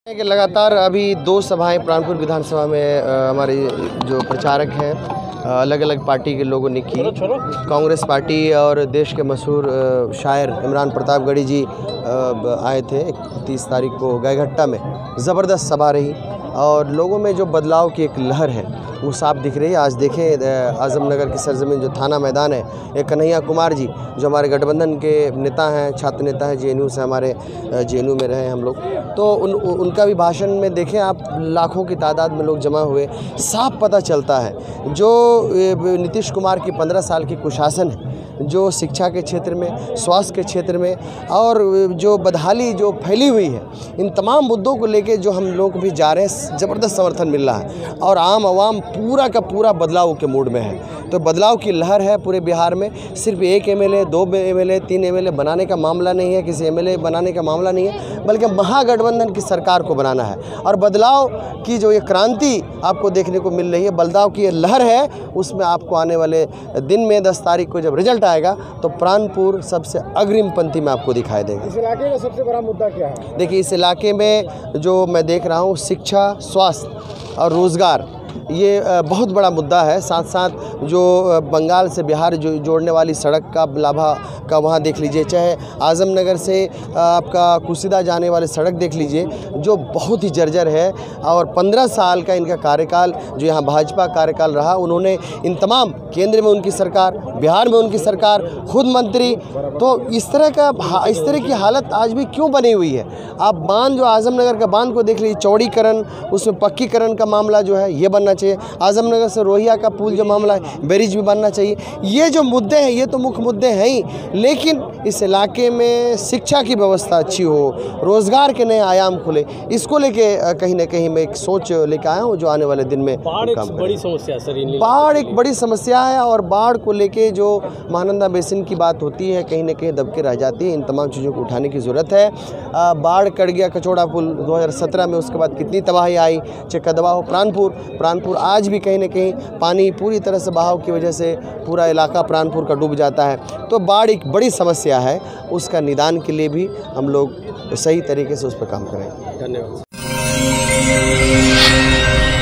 कि लगातार अभी 2 सभाएं प्राणपुर विधानसभा में हमारे जो प्रचारक हैं अलग अलग पार्टी के लोगों ने की। कांग्रेस पार्टी और देश के मशहूर शायर इमरान प्रतापगढ़ी जी आए थे 31 तारीख को गायघट्टा में। ज़बरदस्त सभा रही और लोगों में जो बदलाव की एक लहर है वो साफ दिख रही है। आज देखें आजमनगर की सरजमीन जो थाना मैदान है, एक कन्हैया कुमार जी जो हमारे गठबंधन के नेता हैं, छात्र नेता हैं, जेएनयू से हमारे जेएनयू में रहे हम लोग, तो उनका भी भाषण में देखें आप, लाखों की तादाद में लोग जमा हुए। साफ पता चलता है जो नीतीश कुमार की 15 साल की कुशासन है, जो शिक्षा के क्षेत्र में, स्वास्थ्य के क्षेत्र में और जो बदहाली जो फैली हुई है, इन तमाम मुद्दों को लेके जो हम लोग भी जा रहे हैं, ज़बरदस्त समर्थन मिल रहा है और आम आवाम पूरा का पूरा बदलाव के मूड में है। तो बदलाव की लहर है पूरे बिहार में। सिर्फ 1 एमएलए, 2 एमएलए, 3 एमएलए बनाने का मामला नहीं है, किसी एमएलए बनाने का मामला नहीं है, बल्कि महागठबंधन की सरकार को बनाना है। और बदलाव की जो ये क्रांति आपको देखने को मिल रही है, बदलाव की ये लहर है, उसमें आपको आने वाले दिन में 10 तारीख को जब रिजल्ट आएगा तो प्राणपुर सबसे अग्रिम पंक्ति में आपको दिखाई देगा। इस इलाके का सबसे बड़ा मुद्दा क्या है? देखिए, इस इलाके में जो मैं देख रहा हूँ, शिक्षा, स्वास्थ्य और रोज़गार, ये बहुत बड़ा मुद्दा है। साथ साथ जो बंगाल से बिहार जो जोड़ने वाली सड़क का लाभा का वहाँ देख लीजिए, चाहे आजमनगर से आपका कुशीदा जाने वाली सड़क देख लीजिए जो बहुत ही जर्जर है। और 15 साल का इनका कार्यकाल जो यहाँ भाजपा कार्यकाल रहा, उन्होंने इन तमाम, केंद्र में उनकी सरकार, बिहार में उनकी सरकार, खुद मंत्री, तो इस तरह की हालत आज भी क्यों बनी हुई है? आप बांध, जो आजमनगर का बांध को देख लीजिए, चौड़ीकरण, उसमें पक्कीकरण का मामला जो है ये बनना चाहिए। आजमनगर से रोहिया का पुल जो मामला है, ब्रिज भी बनना चाहिए। ये जो मुद्दे हैं ये तो मुख्य मुद्दे हैं ही, लेकिन इस इलाके में शिक्षा की व्यवस्था अच्छी हो, रोजगार के नए आयाम खुले, इसको लेके कहीं ना कहीं मैं एक सोच लेके आया हूँ जो आने वाले दिन में बाढ़ एक बड़ी समस्या सर। बाढ़ एक बड़ी समस्या है और बाढ़ को लेके जो महानंदा बेसिन की बात होती है कहीं ना कहीं दबके रह जाती है। इन तमाम चीज़ों को उठाने की ज़रूरत है। बाढ़ कट गया कचौड़ा पुल 2017 में, उसके बाद कितनी तबाही आई, चाहे कदवा हो, प्राणपुर आज भी कहीं ना कहीं पानी पूरी तरह से बहाव की वजह से पूरा इलाका प्राणपुर का डूब जाता है। तो बाढ़ एक बड़ी समस्या है, उसका निदान के लिए भी हम लोग सही तरीके से उस पर काम करें। धन्यवाद।